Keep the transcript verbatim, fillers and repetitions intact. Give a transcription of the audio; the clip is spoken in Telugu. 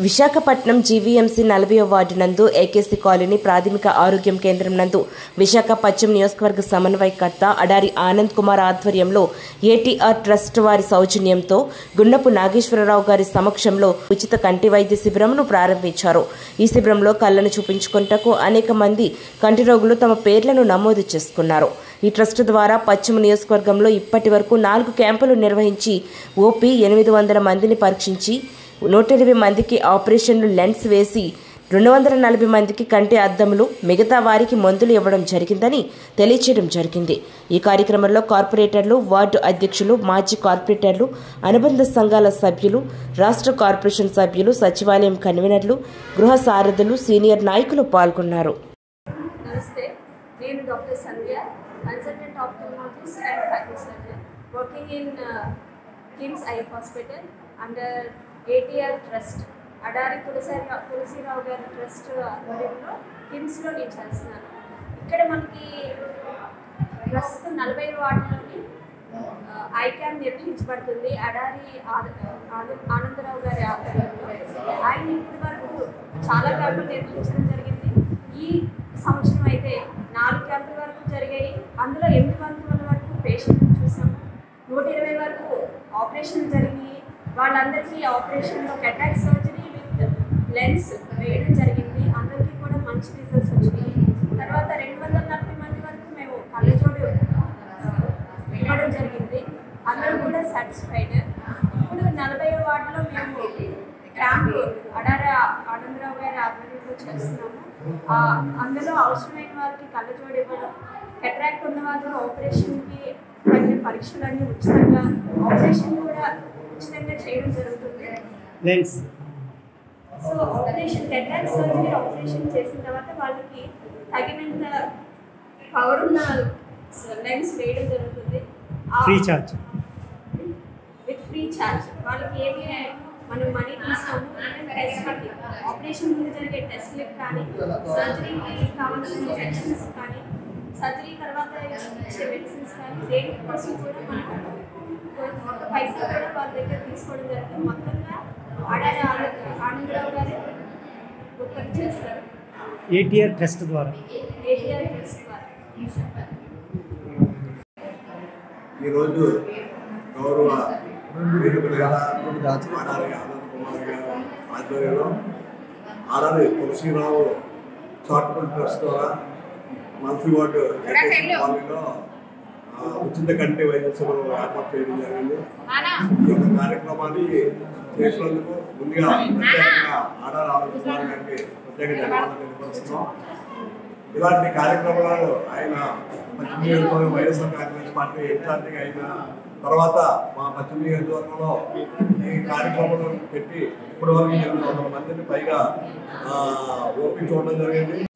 విశాఖపట్నం జీవీఎంసీ నలభైవ వార్డు నందు ఏకేసీ కాలనీ ప్రాథమిక ఆరోగ్యం కేంద్రం నందు విశాఖ పశ్చిమ నియోజకవర్గ సమన్వయకర్త అడారి ఆనంద్ కుమార్ ఆధ్వర్యంలో ఏటీఆర్ ట్రస్ట్ వారి సౌజన్యంతో గుండపు నాగేశ్వరరావు గారి సమక్షంలో ఉచిత కంటి వైద్య శిబిరంను ప్రారంభించారు. ఈ శిబిరంలో కళ్లను చూపించుకుంటకు అనేక మంది కంటి రోగులు తమ పేర్లను నమోదు చేసుకున్నారు. ఈ ట్రస్ట్ ద్వారా పశ్చిమ నియోజకవర్గంలో ఇప్పటి వరకు నాలుగు క్యాంపులు నిర్వహించి ఓపీ ఎనిమిది వందల మందిని పరీక్షించి నూట ఇరవై మందికి ఆపరేషన్లు లెన్స్ వేసి రెండు వందల నలభై మందికి కంటి అద్దములు మిగతా వారికి మందులు ఇవ్వడం జరిగిందని తెలియచేయడం జరిగింది. ఈ కార్యక్రమంలో కార్పొరేటర్లు, వార్డు అధ్యక్షులు, మాజీ కార్పొరేటర్లు, అనుబంధ సంఘాల సభ్యులు, రాష్ట్ర కార్పొరేషన్ సభ్యులు, సచివాలయం కన్వీనర్లు, గృహ సారథులు, సీనియర్ నాయకులు పాల్గొన్నారు. నమస్తే, నేను doctor Sandhya, consultant ophthalmologist and faculty surgeon working in KIMS eye hospital under ATR trust. Adari Tulasi Tulasirao గారి ట్రస్ట్ ఆధ్వర్యంలో కిమ్స్లో నేను చేస్తున్నాను. ఇక్కడ మనకి ప్రస్తుతం నలభై వార్డులోని ఐ క్యాంప్ నిర్వహించబడుతుంది అడారి ఆనందరావు గారి ఆధ్వర్యంలో. ఆయన ఇప్పటి వరకు చాలా క్యాంపులు నిర్వహించడం జరిగింది. ఈ సంవత్సరం అయితే నాలుగు క్యాంపుల వరకు జరిగాయి. అందులో ఎనిమిది వందల వరకు పేషెంట్లు చూసాము. నూట ఇరవై వరకు ఆపరేషన్లు జరిగినాయి. వాళ్ళందరికీ ఆపరేషన్లో కెటారాక్ట్ సర్జరీ విత్ లెన్స్ వేయడం జరిగింది. అందరికీ కూడా మంచి రిజల్ట్స్ వచ్చినాయి. తర్వాత రెండు వందల నలభై మంది వరకు మేము కళ్ళజోడు ఇవ్వడం జరిగింది. అందరూ కూడా సాటిస్ఫైడ్. ఇప్పుడు నలభై వార్డులో మేము క్యాంపు అడారి ఆనందరావు గారి ఆధ్వర్యంలో చేస్తున్నాము. అందులో అవసరమైన వారికి కళ్ళజోడు ఇవ్వడం, కెటరాక్ట్ ఉన్న వాళ్ళు ఆపరేషన్కి కొన్ని పరీక్షలన్నీ ఉచితంగా, ఆపరేషన్ కూడా ఉచితంగా చేయడం జరుగుతుంది. Lens so operation cataract surgery operation చేసిన తర్వాత వాళ్ళకి తగినంత పవర్ ఉన్న లెన్స్ వేయడం జరుగుతుంది. Free charge with free charge. వాళ్ళకి ఏమి మనం మనీ తీసుకోము. టెస్ట్లకి, ఆపరేషన్ ముందు జరిగే టెస్ట్లకి కానీ, సర్జరీకి కావాల్సిన మెడిసిన్స్ కానీ, సర్జరీ తర్వాత ఇచ్చే మెడిసిన్స్ కానీ, దేని కోసం కూడా మనం ఒక పైసా కూడా వాళ్ళ దగ్గర తీసుకోవడం జరుగుతుంది. మొత్తంగా అడారి ఆనందరావు గారు ఉత్పత్తి చేస్తారు ఏటీఆర్ ట్రస్ట్ ద్వారా. ఏటీఆర్ ట్రస్ట్ ద్వారా ఈరోజు గౌరవ అడారి ఆనంద్ కుమార్ గారు ఆధ్వర్యంలో అడారి తులసిరావు చారిటబుల్ ట్రస్ట్ ద్వారా మల్టీ వార్డు కాలనీలో ఉచిత కంటి వైద్య శిబిరం ఏర్పాటు చేయడం జరిగింది. ఈ యొక్క కార్యక్రమాన్ని చేసినందుకు ముందుగా ప్రత్యేకంగా అడారి ఆనంద్ కుమార్ గారికి ప్రత్యేక ధన్యవాదాలు తెలియపరుస్తున్నాం. ఇలాంటి కార్యక్రమాలు ఆయన పశ్చిమ నియోజకవర్గం వైఎస్ఆర్ కాంగ్రెస్ పార్టీ ఇన్ఛార్జిగా అయిన తర్వాత మా పశ్చిమ నియోజకవర్గంలో ఈ కార్యక్రమాలను పెట్టి ఇప్పటి వరకు ఎనిమిది వందల మందిని పైగా ఓపీ చూడడం జరిగింది.